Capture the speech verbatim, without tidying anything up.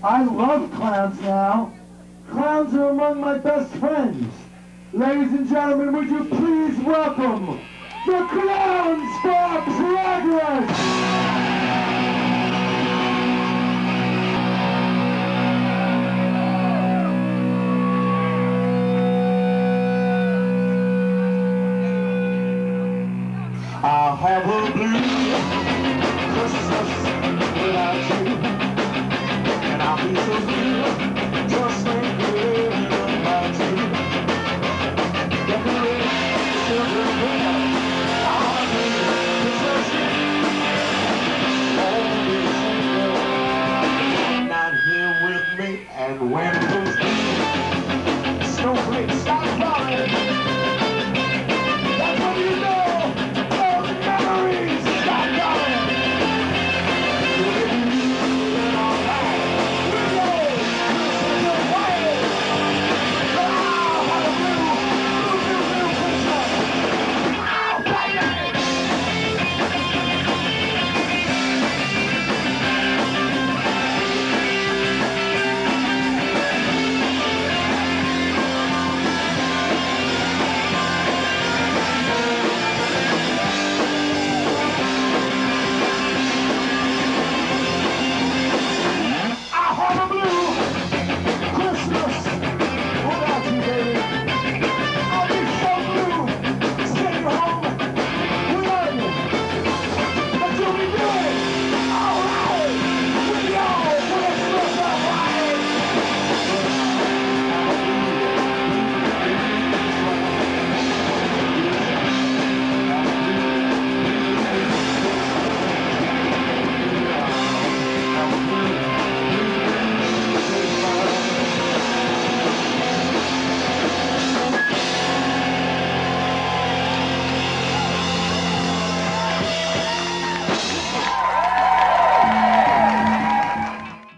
I love clowns now. Clowns are among my best friends. Ladies and gentlemen, would you please welcome the Clowns for Progress! I'll have a blue Christmas without you, and I'll be so blue, just thinking about you. Decorate the silver bell, I'll be Christmas Eve. Oh, this is not here with me, and when